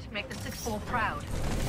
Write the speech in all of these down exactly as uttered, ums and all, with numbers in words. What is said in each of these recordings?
pilot. Make the six four proud.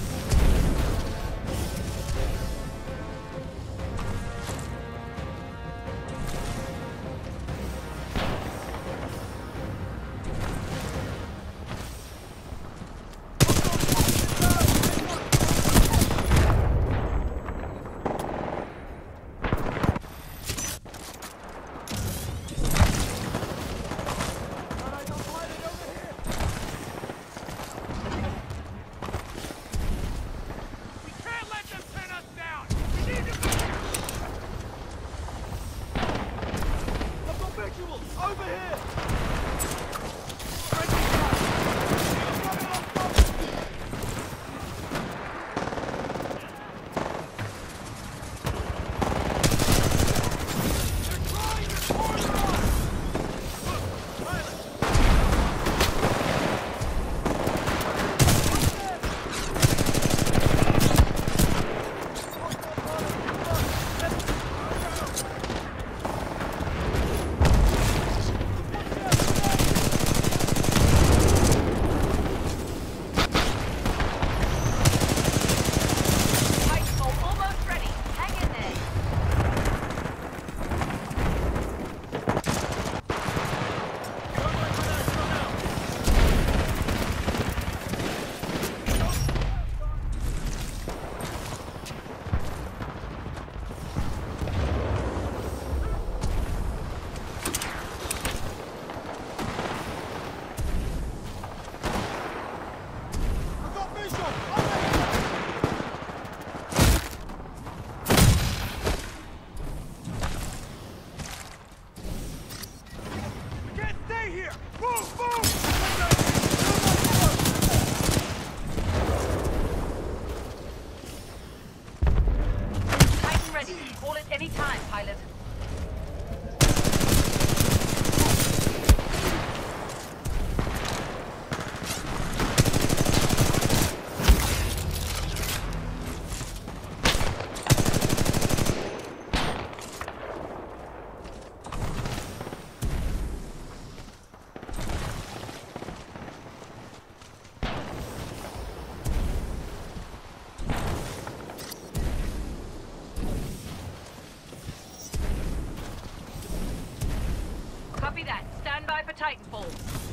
Copy that. Stand by for Titanfall.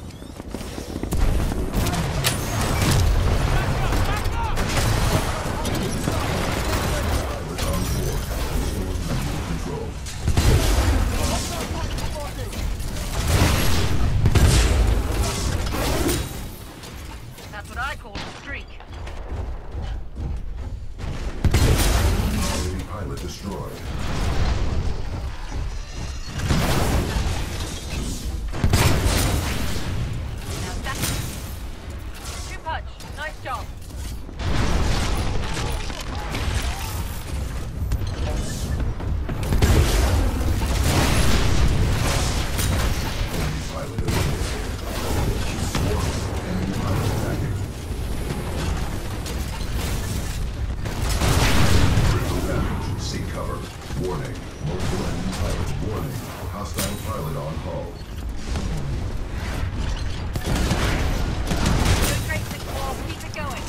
That's what I call a streak. Pilot destroyed. Nice job. Seek cover. Warning. Multiple enemy pilots. Warning. Hostile pilot on hull. Keep it going.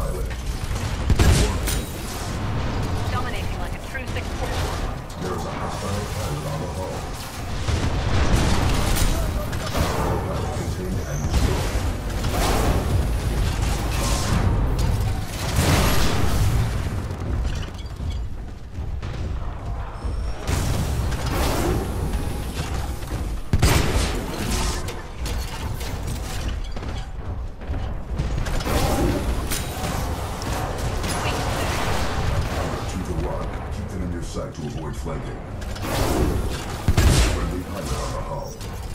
pilot. Dominating like a true six four. There is a hostile pilot on the hull. Hostile pilot contained and destroyed. Sight to avoid flanking. Friendly pilot on the hull.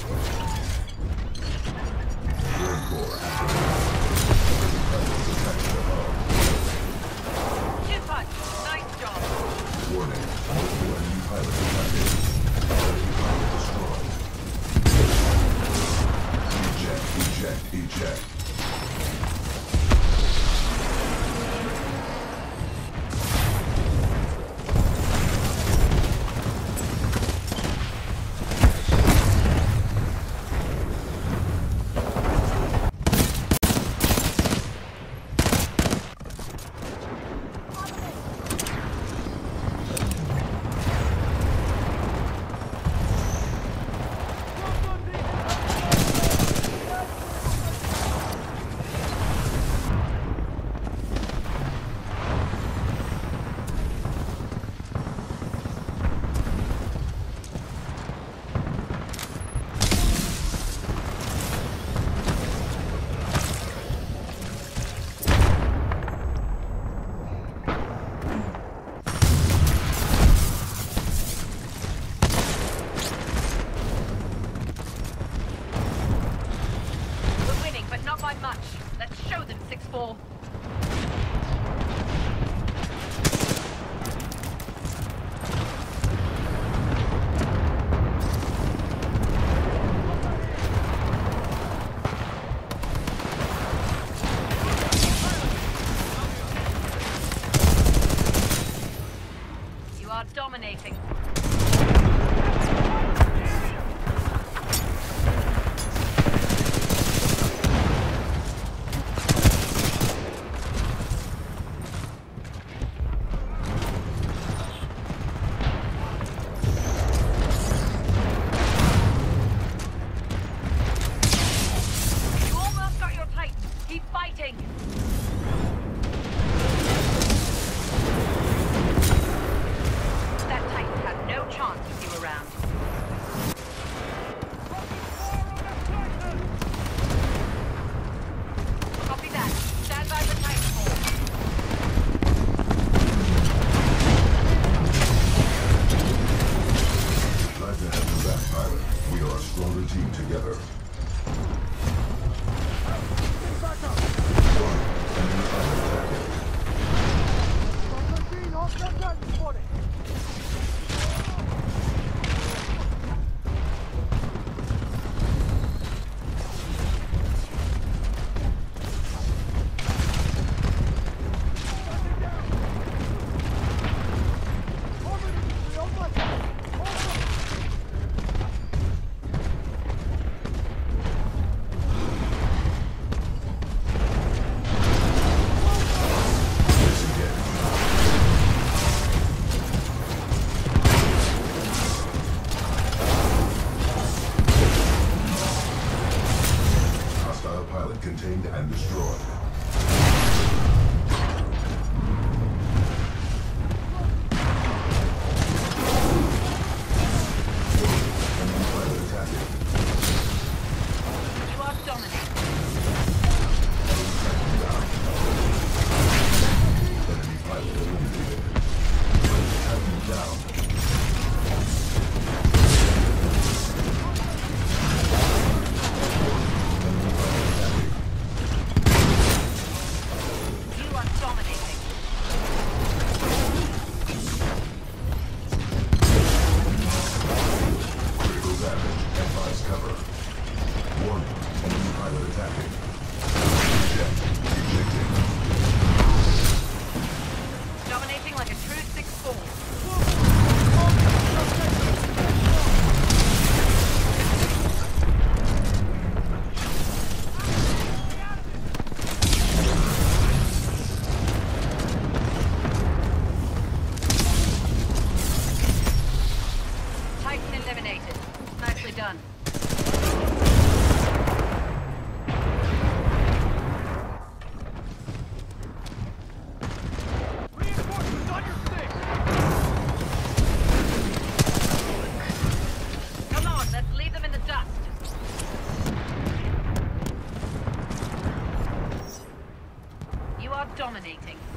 Drone core activated. Friendly pilots attached to the hull. Two punch. Nice job. Warning, multiple enemy pilots attacking. Enemy pilot destroyed. Eject, eject, eject. Not by much. Let's show them six four. You are dominating. Keep fighting! That Titan has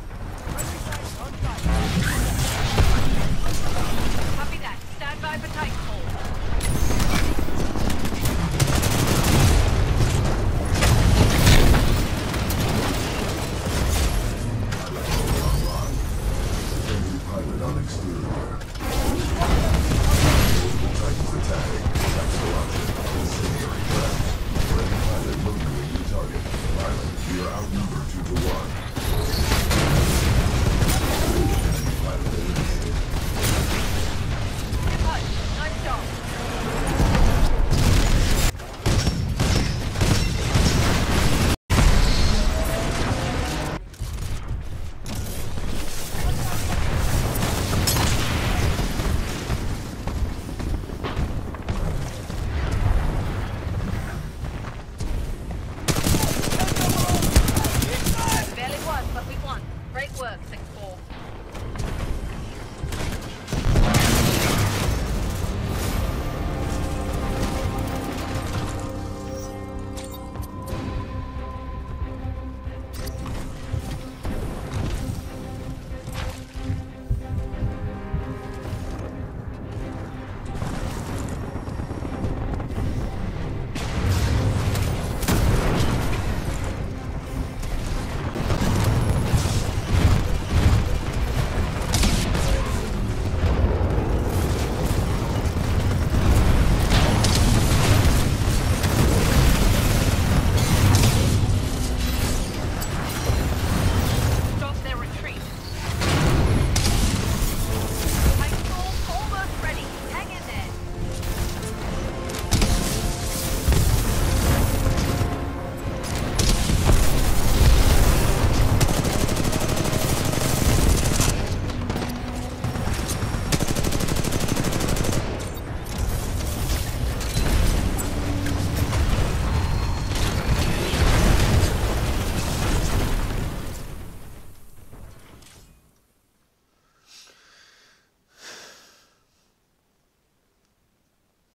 Copy that. Stand by for Titanfall. Pilot on exterior. Multiple Titans attacking. Tactical option. Incendiary threat. Friendly pilot looking at your target. Pilot, we are outnumbered two to one. Enemy pilot eliminated. Good. Nice job. Barely won, but we won. Great work, six.